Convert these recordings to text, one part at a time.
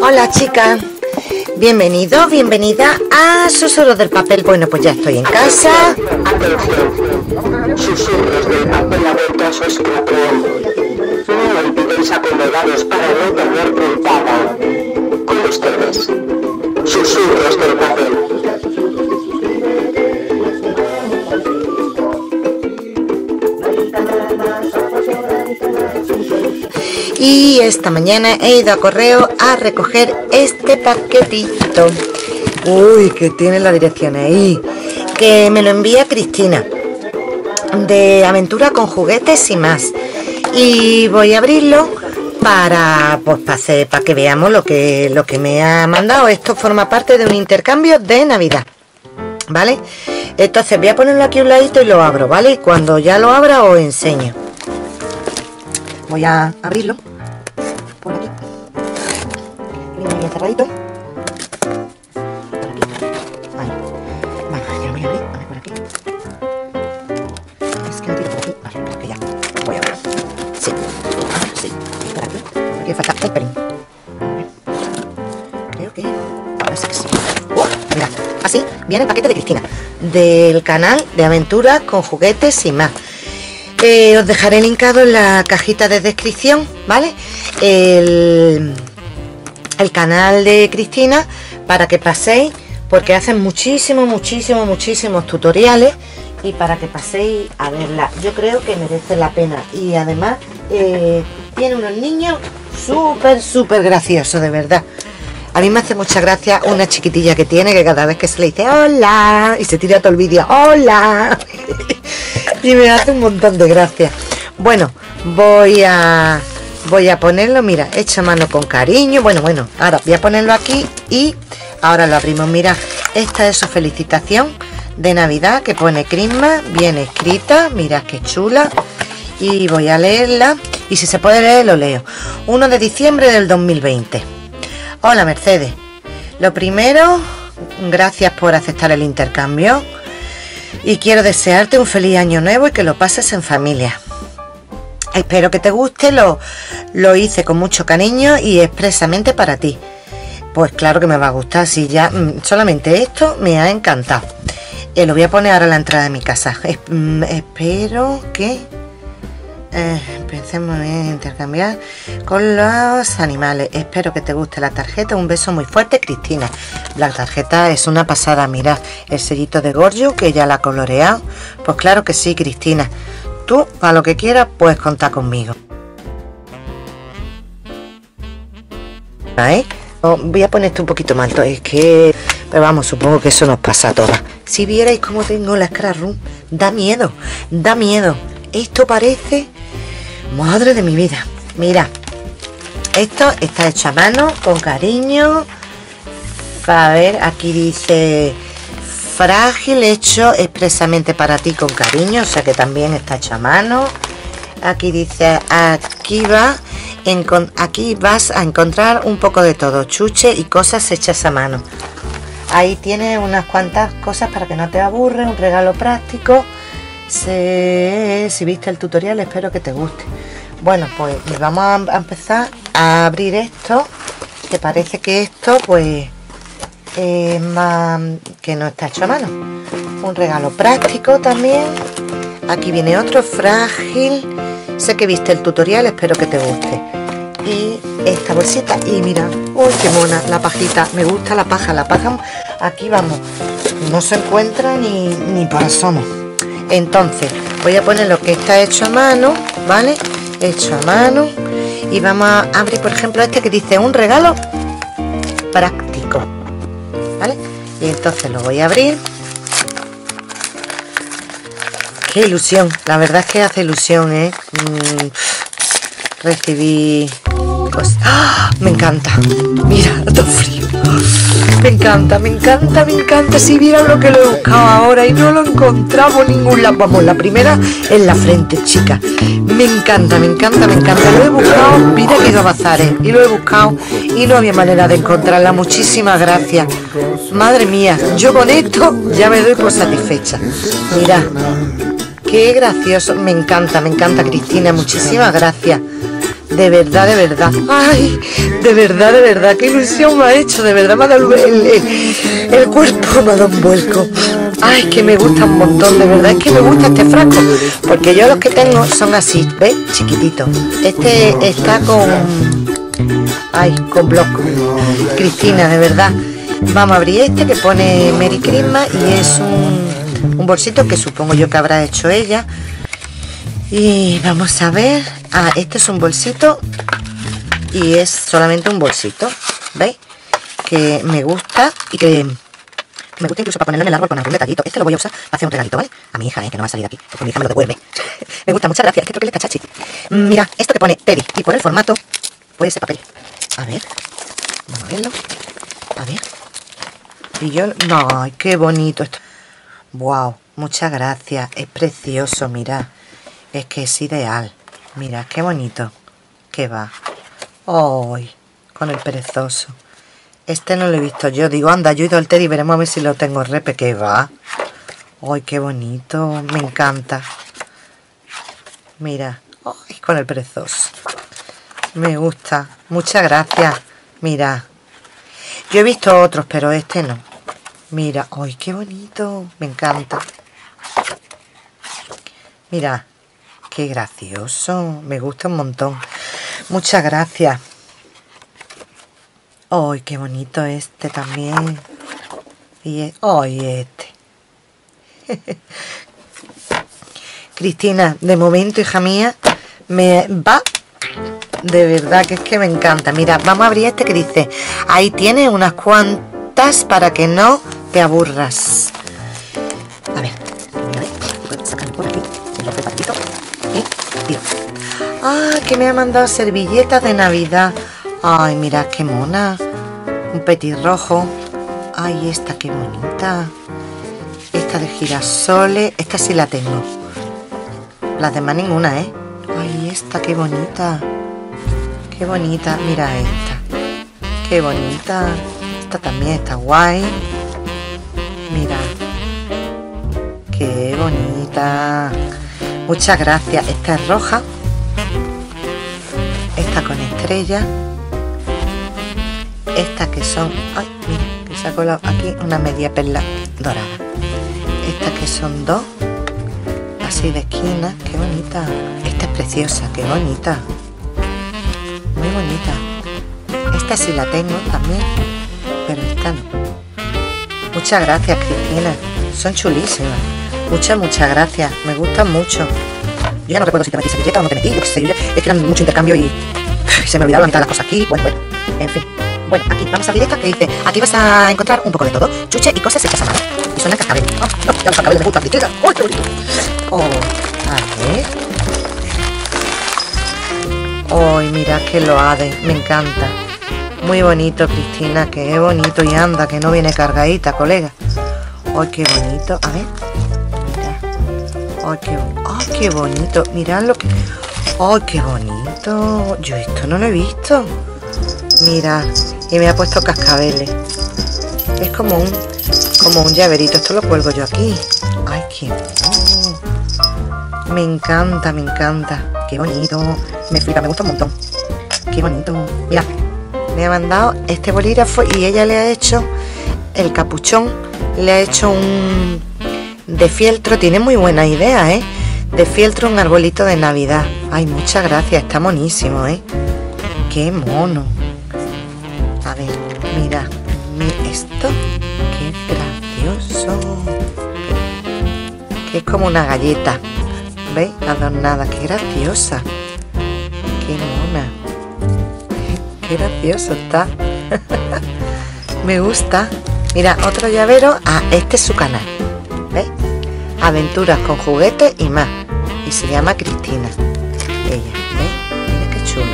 Hola chicas, bienvenidos, bienvenida a Susurros del Papel. Bueno, pues ya estoy en casa. Atención, susurros del papel abierto a su escritorio. No olvidéis acomodaros para no tener puntada. Con ustedes, susurros del papel. Y esta mañana he ido a correo a recoger este paquetito. Uy, que tiene la dirección ahí. Que me lo envía Cristina. De Aventura con Juguetes y Más. Y voy a abrirlo para que veamos lo que me ha mandado. Esto forma parte de un intercambio de Navidad, ¿vale? Entonces voy a ponerlo aquí a un ladito y lo abro, ¿vale? Y cuando ya lo abra os enseño. Voy a abrirlo por aquí. Viene bien cerradito. Por aquí. Ahí. Vale, ya lo voy a abrir. A ver, por aquí. Es que no tiro por aquí. Vale, creo que ya. Voy a abrir. Sí. Sí. Por aquí. Aquí falta el pelín. Creo que. Parece que sí. Mira. Así viene el paquete de Cristina. Del canal de Aventuras con Juguetes y Más. Os dejaré linkado en la cajita de descripción, ¿vale? El canal de Cristina para que paséis, porque hacen muchísimos tutoriales, y para que paséis a verla. Yo creo que merece la pena, y además tiene unos niños súper graciosos, de verdad. A mí me hace mucha gracia una chiquitilla que tiene, que cada vez que se le dice hola y se tira todo el vídeo hola y me hace un montón de gracia. Bueno, voy a ponerlo, mira, hecho a mano con cariño. Bueno, ahora voy a ponerlo aquí y ahora lo abrimos. Mira, esta es su felicitación de Navidad que pone Christmas, bien escrita, mira qué chula, y voy a leerla, y si se puede leer lo leo. 1 de diciembre del 2020. Hola Mercedes, lo primero, gracias por aceptar el intercambio y quiero desearte un feliz año nuevo y que lo pases en familia. Espero que te guste, lo hice con mucho cariño y expresamente para ti. Pues claro que me va a gustar, si ya solamente esto me ha encantado. Lo voy a poner ahora en la entrada de mi casa. Espero que... empecemos a intercambiar con los animales. Espero que te guste la tarjeta. Un beso muy fuerte, Cristina. La tarjeta es una pasada. Mirad el sellito de Gorgeous, que ya la ha coloreado. Pues claro que sí, Cristina. Tú, para lo que quieras, puedes contar conmigo. Voy a poner esto un poquito más alto. Es que, pero vamos, supongo que eso nos pasa a todas. Si vierais cómo tengo la Scrap Room, da miedo, da miedo. Esto parece... Madre de mi vida. Mira, esto está hecho a mano, con cariño. A ver, aquí dice frágil, hecho expresamente para ti con cariño, o sea que también está hecho a mano. Aquí dice, aquí vas a encontrar un poco de todo, chuche y cosas hechas a mano. Ahí tiene unas cuantas cosas para que no te aburre, un regalo práctico. Si viste el tutorial, espero que te guste. Bueno, pues vamos a empezar a abrir esto, que parece que esto pues es más que no está hecho a mano. Un regalo práctico también. Aquí viene otro frágil. Sé que viste el tutorial, espero que te guste. Y esta bolsita, y mira, uy, qué mona la pajita. Me gusta la paja aquí vamos, no se encuentra ni por asomo. Entonces voy a poner lo que está hecho a mano, ¿vale? Hecho a mano. Y vamos a abrir, por ejemplo, este que dice un regalo práctico, ¿vale? Y entonces lo voy a abrir. Qué ilusión, la verdad es que hace ilusión, ¿eh? Recibí cosas. ¡Ah! Me encanta. Mira, todo frío. Me encanta. Si vieran lo que lo he buscado ahora y no lo encontramos en ningún lado. Vamos, la primera en la frente, chicas. Me encanta. Lo he buscado, mira que he ido a bazares y lo he buscado y no había manera de encontrarla. Muchísimas gracias. Madre mía, yo con esto ya me doy por satisfecha. Mira, qué gracioso. Me encanta, Cristina. Muchísimas gracias. De verdad, de verdad. Ay, de verdad, qué ilusión me ha hecho. De verdad me ha dado el cuerpo, me ha dado un vuelco. Ay, que me gusta un montón, de verdad. Es que me gusta este frasco. Porque yo los que tengo son así, ¿ves? Chiquititos. Este está con... Ay, con bloc. Cristina, de verdad. Vamos a abrir este que pone Merry Christmas y es un bolsito que supongo yo que habrá hecho ella. Y vamos a ver. Ah, este es un bolsito y es solamente un bolsito, ¿veis? Que me gusta y que me gusta incluso para ponerlo en el árbol con algún detallito. Este lo voy a usar para hacer un regalito, ¿vale? A mi hija, que no va a salir de aquí, porque mi hija me lo devuelve. Me gusta, muchas gracias. Es que creo que es cachachi. Mira, esto que pone Teddy y por el formato puede ser papel. A ver, vamos a verlo. A ver. Y yo... No, ay, qué bonito esto. Wow, muchas gracias. Es precioso, mirad. Es que es ideal. Mira, qué bonito que va. ¡Ay! Con el perezoso. Este no lo he visto yo. Digo, anda, yo he ido al Teddy y veremos a ver si lo tengo repe. Que va. ¡Ay, qué bonito! Me encanta. Mira. ¡Ay! Con el perezoso. Me gusta. Muchas gracias. Mira. Yo he visto otros, pero este no. Mira. ¡Ay, qué bonito! Me encanta. Mira. Qué gracioso, me gusta un montón. Muchas gracias. ¡Ay, qué bonito este también! Y ¡ay, este! Cristina, de momento, hija mía, me va... De verdad que es que me encanta. Mira, vamos a abrir este que dice... Ahí tienes unas cuantas para que no te aburras. A ver, voy a sacar por aquí el preparadito. Ah, que me ha mandado servilletas de Navidad. Ay, mirad qué mona. Un petirrojo. Ay, esta qué bonita. Esta de girasoles. Esta sí la tengo. Las demás ninguna, ¿eh? Ay, esta qué bonita. Qué bonita. Mira esta. Qué bonita. Esta también está guay. Mira. Qué bonita. Muchas gracias. Esta es roja. Esta con estrella. Estas que son... Ay, mira, que se ha colado aquí una media perla dorada. Estas que son dos. Así de esquina. Qué bonita. Esta es preciosa. Qué bonita. Muy bonita. Esta sí la tengo también. Pero esta no. Muchas gracias, Cristina. Son chulísimas. Muchas gracias, me gustan mucho. Yo ya no recuerdo si te metí servilleta o no te metí, yo qué sé, es que eran mucho intercambio y se me olvidaron la mitad de las cosas aquí. Bueno, en fin. Bueno, aquí vamos a abrir esta que dice, aquí vas a encontrar un poco de todo, chuche y cosas hechas a mano. Y suena cascabel. Oh, no, ya los cascabeles me gustan, Cristina. ¡Oh, qué bonito! Oh, a ver. ¡Ay, mira qué loade! Me encanta. Muy bonito, Cristina, qué bonito. Y anda, que no viene cargadita, colega. ¡Ay, qué bonito! A ver. ¡Ay, qué bonito! Mirad lo que... ¡Ay, qué bonito! Yo esto no lo he visto. Mira, y me ha puesto cascabeles. Es como un llaverito. Esto lo cuelgo yo aquí. ¡Ay, qué mono! Me encanta, me encanta. ¡Qué bonito! Me flipa, me gusta un montón. ¡Qué bonito! Mira, me ha mandado este bolígrafo y ella le ha hecho el capuchón. Le ha hecho un... de fieltro, tiene muy buena idea, ¿eh? De fieltro un arbolito de Navidad. Ay, muchas gracias, está monísimo, ¿eh? Qué mono. A ver, mira esto. Qué gracioso. Que es como una galleta. ¿Veis? Adornada, qué graciosa. Qué mona. Qué gracioso está. Me gusta. Mira, otro llavero. Ah, este es su canal. ¿Veis? Aventuras con juguetes y más. Y se llama Cristina. Ella, ¿veis? Mira qué chulo.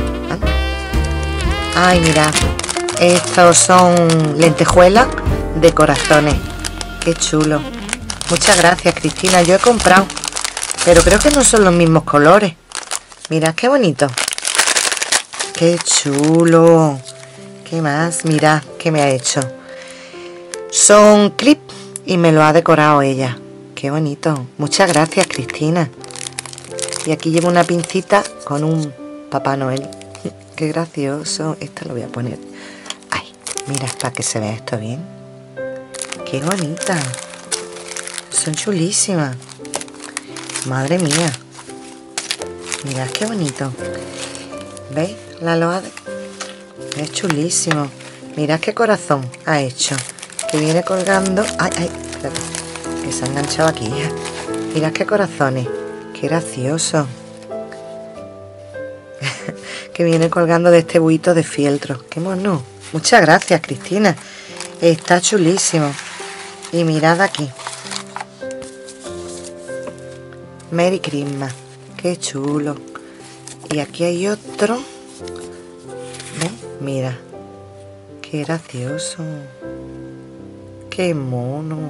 ¿Ah? Ay, mira. Estos son lentejuelas de corazones. Qué chulo. Muchas gracias, Cristina. Yo he comprado, pero creo que no son los mismos colores. Mirad qué bonito. Qué chulo. ¿Qué más? Mirad qué me ha hecho. Son clips y me lo ha decorado ella. Qué bonito. Muchas gracias, Cristina. Y aquí llevo una pincita con un Papá Noel. Qué gracioso. Esta lo voy a poner. Ay, mira, para que se vea esto bien. Qué bonita. Son chulísimas. Madre mía. Mirad qué bonito. ¿Veis? La loa es chulísimo. Mirad qué corazón ha hecho. Que viene colgando. Ay, ay, espérate, que se ha enganchado aquí. Mirad qué corazones. Qué gracioso. Que viene colgando de este buito de fieltro. Qué mono. Muchas gracias, Cristina. Está chulísimo. Y mirad aquí. Merry Christmas. Qué chulo. Y aquí hay otro. ¿Ves? Mira. Qué gracioso. Qué mono.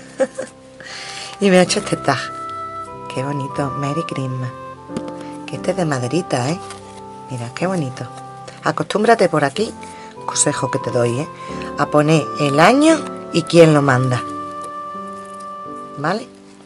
Y me ha hecho este tag. Qué bonito. Merry Christmas. Que este es de maderita, ¿eh? Mira, qué bonito. Acostúmbrate por aquí. Consejo que te doy, ¿eh? A poner el año y quién lo manda. ¿Vale?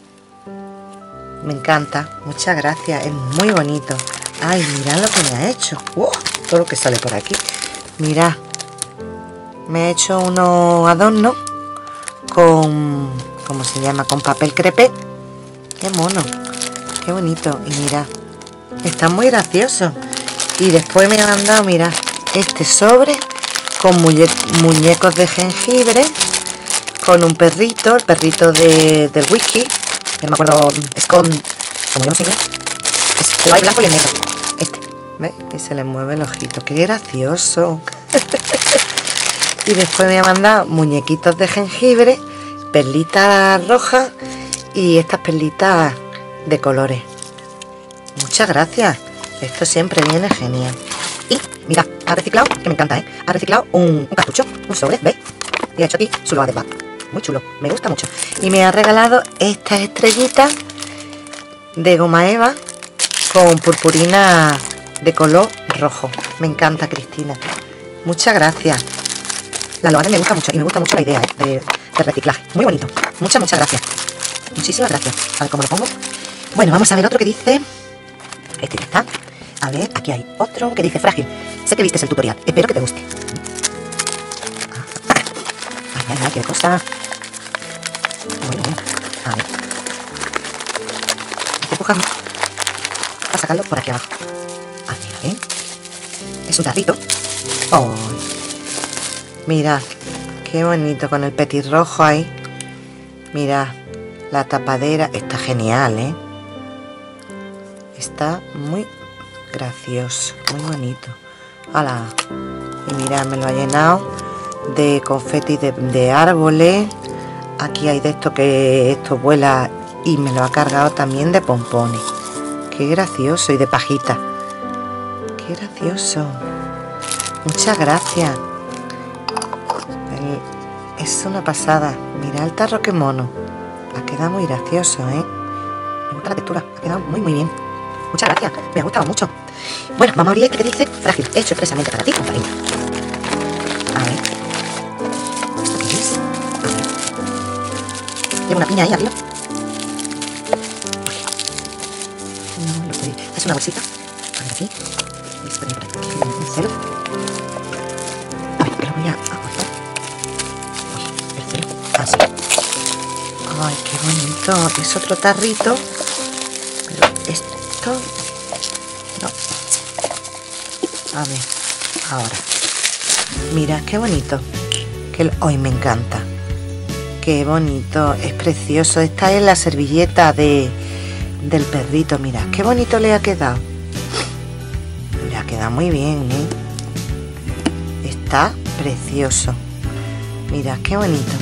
Me encanta. Muchas gracias. Es muy bonito. Ay, mirad lo que me ha hecho. ¡Wow! Todo lo que sale por aquí. Mirad. Me he hecho unos adornos con... ¿cómo se llama? Con papel crepé. Qué mono. Qué bonito. Y mirad. Están muy graciosos. Y después me han dado, mirad, este sobre con muñecos de jengibre, con un perrito, el perrito del whisky, que no me acuerdo, es con, como yo no sé inglés, es el blanco y el negro, este, ¿ves? Y se le mueve el ojito, qué gracioso. Y después me ha mandado muñequitos de jengibre, perlitas rojas y estas perlitas de colores. Muchas gracias. Esto siempre viene genial. Y mira, ha reciclado, que me encanta, ¿eh? Ha reciclado un cartucho, un sobre, ¿veis? Y ha hecho aquí su loa de pack. Muy chulo, me gusta mucho. Y me ha regalado estas estrellitas de goma eva con purpurina de color rojo. Me encanta, Cristina. Muchas gracias. La loa me gusta mucho y me gusta mucho la idea, ¿eh? de reciclaje. Muy bonito. Muchas gracias. Muchísimas gracias. A ver cómo lo pongo. Bueno, vamos a ver otro que dice... Este ya está. A ver, aquí hay otro que dice frágil. Sé que viste el tutorial. Espero que te guste. Ay, qué cosa. Bueno, a ver. Estoy empujando para sacarlo por aquí abajo. A ver. Es un tarrito. Oh. Mirad, qué bonito con el petirrojo ahí. Mirad, la tapadera está genial, ¿eh? Está muy gracioso, muy bonito. ¡Hala! Y mirad, me lo ha llenado de confeti de árboles. Aquí hay de esto que esto vuela y me lo ha cargado también de pompones. ¡Qué gracioso! Y de pajita. ¡Qué gracioso! Muchas gracias. Es una pasada. Mirad el tarro, qué mono. Ha quedado muy gracioso, ¿eh? Me gusta la textura, ha quedado muy bien. Muchas gracias, me ha gustado mucho. Bueno, vamos a abrir este que dice frágil, hecho expresamente para ti, con cariño. A ver. ¿Esto qué es? A ver. Lleva una piña ahí arriba. No lo sé. Es una bolsita. A ver aquí. Voy a poner por aquí el pincel. A ver, lo voy a cortar. Uy, el celo. Así. Ay, qué bonito. Es otro tarrito. Pero esto... No. A ver, ahora. Mira, qué bonito. Hoy me encanta. Qué bonito, es precioso. Esta es la servilleta del perrito. Mira, qué bonito le ha quedado. Le ha quedado muy bien, ¿eh? Está precioso. Mira, qué bonito.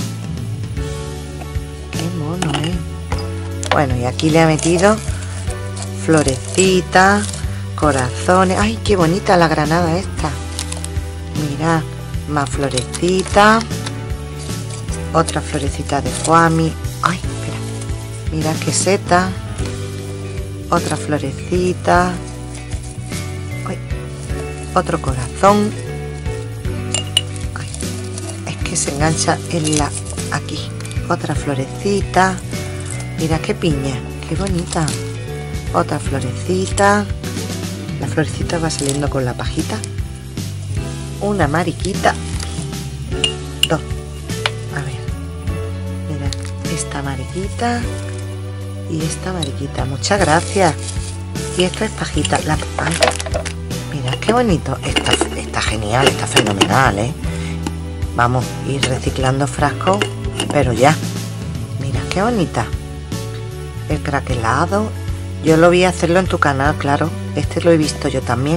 Qué mono, ¿eh? Bueno, y aquí le ha metido florecitas, corazones. ¡Ay, qué bonita la granada esta! Mirad, más florecitas. Otra florecita de Juami. ¡Ay, espera! Mirad qué seta. Otra florecita. ¡Ay! Otro corazón. ¡Ay! Es que se engancha en la... aquí. Otra florecita. Mira qué piña, qué bonita. Otra florecita. La florecita va saliendo con la pajita. Una mariquita. Dos. A ver. Mira, esta mariquita y esta mariquita. Muchas gracias. Y esto es pajita. Ay, mira, qué bonito. Está genial, está fenomenal, ¿eh? Vamos a ir reciclando frascos, pero ya. Mira, qué bonita. El craquelado. Yo lo vi hacerlo en tu canal, claro. Este lo he visto yo también.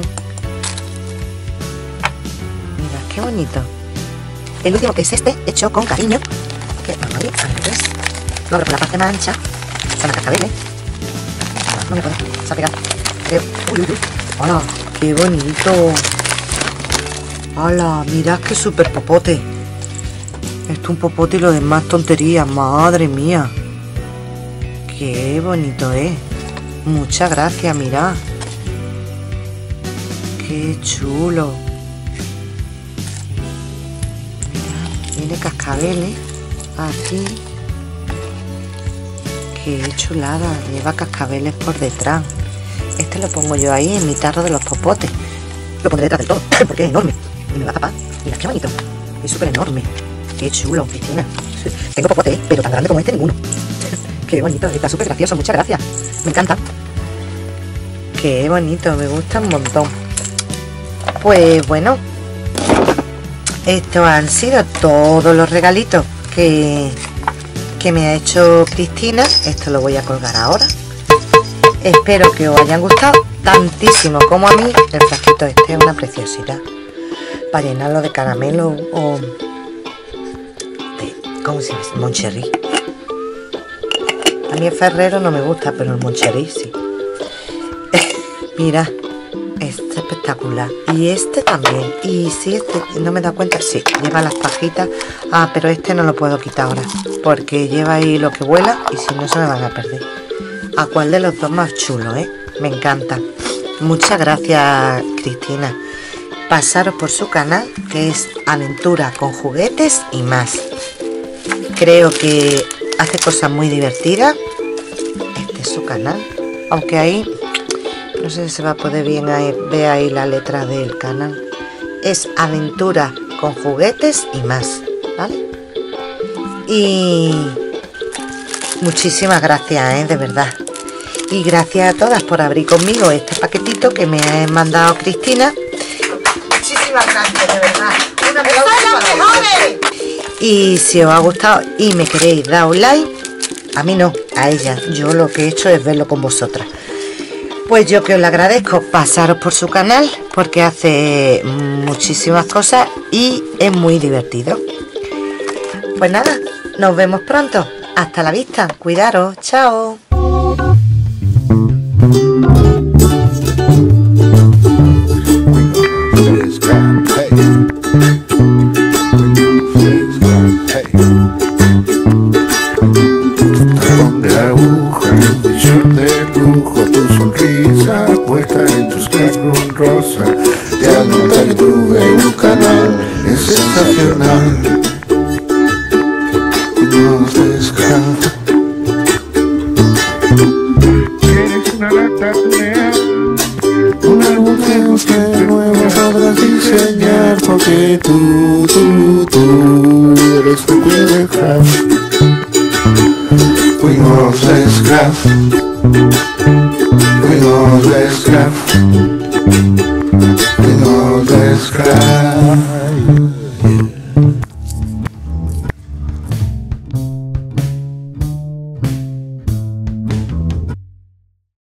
Mira, qué bonito. El último, que es este, hecho con cariño. Que vamos a ir al revés. Lo abro por la parte más ancha. Son las cascabeles. No me puedo. Se ha pegado. Uy, uy, uy. ¡Hola! ¡Qué bonito! ¡Hola! Mirad qué súper popote. Esto es un popote y lo demás tonterías. ¡Madre mía! ¡Qué bonito es! Muchas gracias, mirad. ¡Qué chulo! Mirad, tiene cascabeles aquí. ¡Qué chulada! Lleva cascabeles por detrás. Este lo pongo yo ahí en mi tarro de los popotes. Lo pondré detrás del todo, porque es enorme. Y me va a tapar. Mira qué bonito. Es súper enorme. Qué chulo, Cristina. Tengo popote, pero tan grande como este ninguno. Qué bonito. Está súper gracioso. Muchas gracias. Me encanta. Qué bonito. Me gusta un montón. Pues bueno. Estos han sido todos los regalitos que me ha hecho Cristina. Esto lo voy a colgar ahora. Espero que os hayan gustado tantísimo como a mí. El frasquito este es una preciosidad para llenarlo de caramelo o de, ¿cómo se llama? Moncherry. A mí el Ferrero no me gusta, pero el Moncherry sí. Mira, este es espectacular. Y este también. Y si este, no me he dado cuenta, sí, lleva las pajitas. Ah, pero este no lo puedo quitar ahora, porque lleva ahí lo que vuela y si no se me van a perder. ¿A cuál de los dos más chulo, eh? Me encanta. Muchas gracias, Cristina. Pasaros por su canal, que es Aventura con Juguetes y Más. Creo que hace cosas muy divertidas. Este es su canal. Aunque ahí, no sé si se va a poder bien ver ahí la letra del canal. Es Aventura con Juguetes y Más, ¿vale? Y muchísimas gracias, de verdad. Y gracias a todas por abrir conmigo este paquetito que me ha mandado Cristina. Muchísimas gracias, de verdad. ¡Un aplauso para mejores! Y si os ha gustado y me queréis dar un like, a mí no, a ella. Yo lo que he hecho es verlo con vosotras. Pues yo que os lo agradezco, pasaros por su canal porque hace muchísimas cosas y es muy divertido. Pues nada, nos vemos pronto. Hasta la vista. Cuidaros. Chao. Rosa, te anota que tuve un canal, es sensacional. No te escapas. Eres una lata un álbum que nuevo podrás diseñar, porque tú eres un Queen of Craft. Queen of Craft. Queen of Craft. We know that's cry.